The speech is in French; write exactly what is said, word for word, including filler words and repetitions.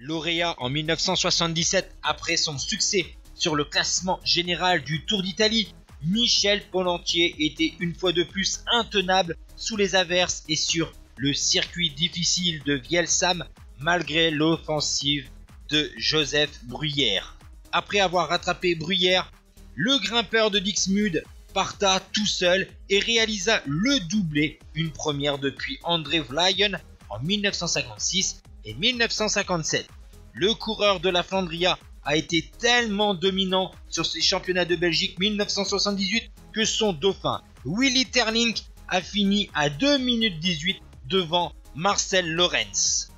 Lauréat en mille neuf cent soixante-dix-sept après son succès sur le classement général du Tour d'Italie, Michel Pollentier était une fois de plus intenable sous les averses et sur le circuit difficile de Vielsam malgré l'offensive de Joseph Bruyère. Après avoir rattrapé Bruyère, le grimpeur de Dixmude parta tout seul et réalisa le doublé, une première depuis André Vlayen en mille neuf cent cinquante-six et mille neuf cent cinquante-sept. Le coureur de la Flandria a été tellement dominant sur ces championnats de Belgique mille neuf cent soixante-dix-huit que son dauphin Willy Teirlinck a fini à deux minutes dix-huit devant Marcel Lorenz.